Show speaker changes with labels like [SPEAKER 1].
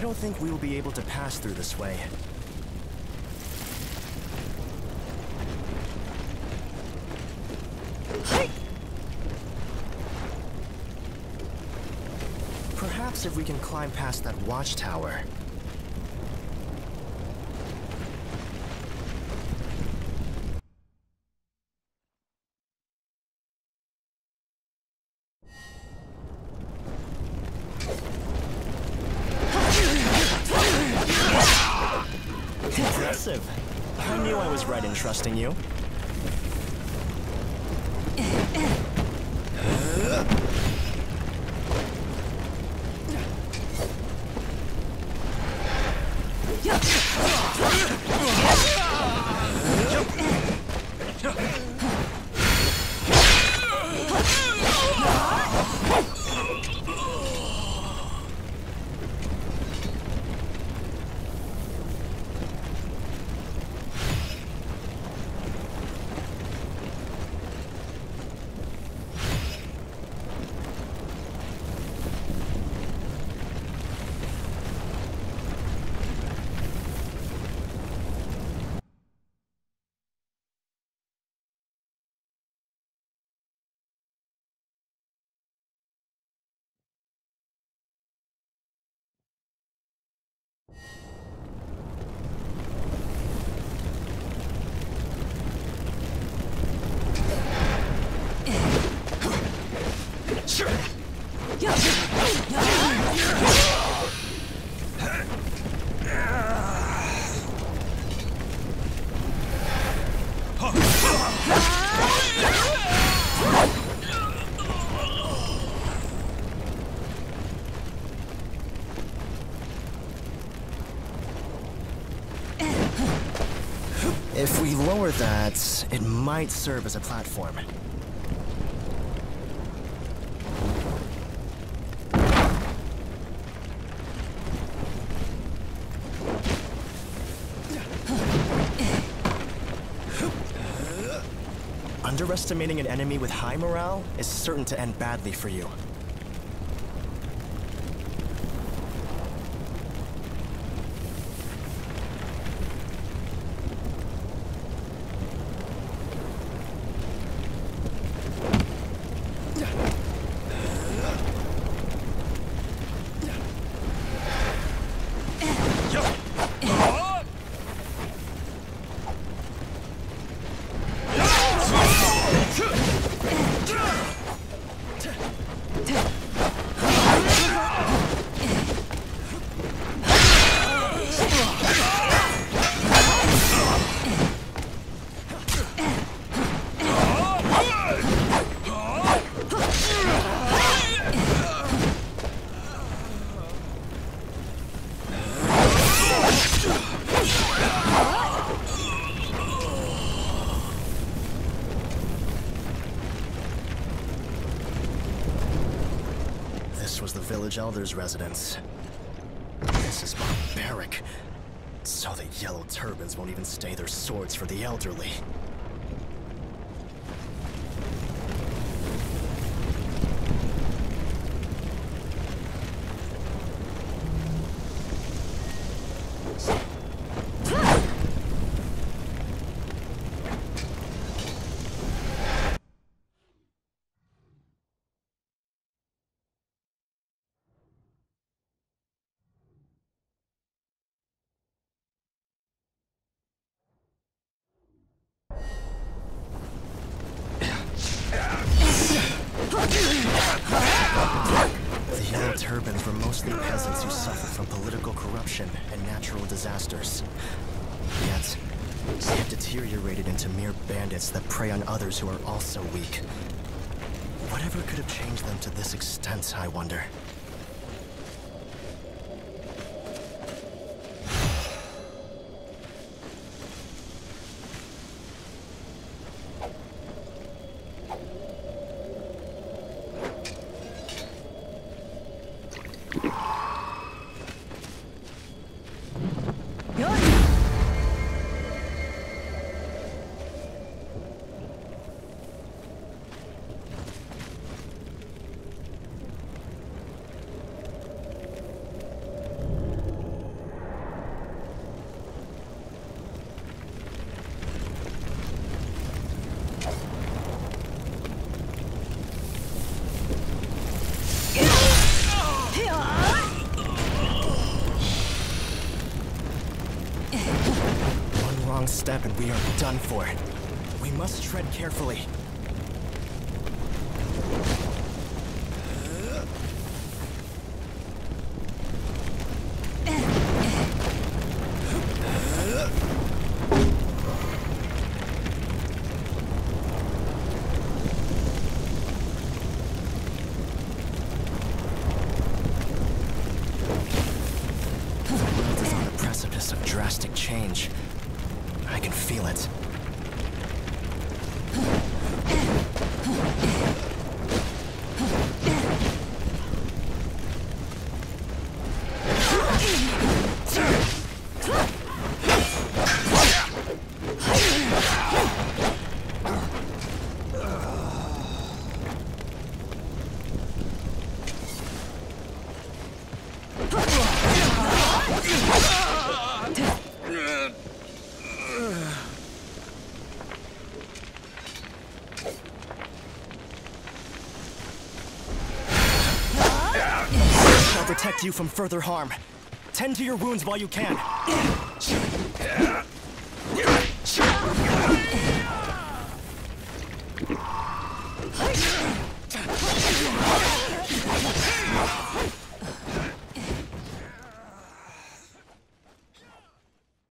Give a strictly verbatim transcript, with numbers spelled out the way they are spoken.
[SPEAKER 1] I don't think we will be able to pass through this way. Perhaps if we can climb past that watchtower. Impressive. I knew I was right in trusting you. If we lower that, it might serve as a platform. Underestimating an enemy with high morale is certain to end badly for you. Was the village elder's residence. This is barbaric. So the yellow turbans won't even stay their swords for the elderly. The yellow turbans were mostly peasants who suffered from political corruption and natural disasters. Yet, they have deteriorated into mere bandits that prey on others who are also weak. Whatever could have changed them to this extent, I wonder? One wrong step and we are done for. We must tread carefully. Of drastic change. I can feel it. I'll protect you from further harm. Tend to your wounds while you can.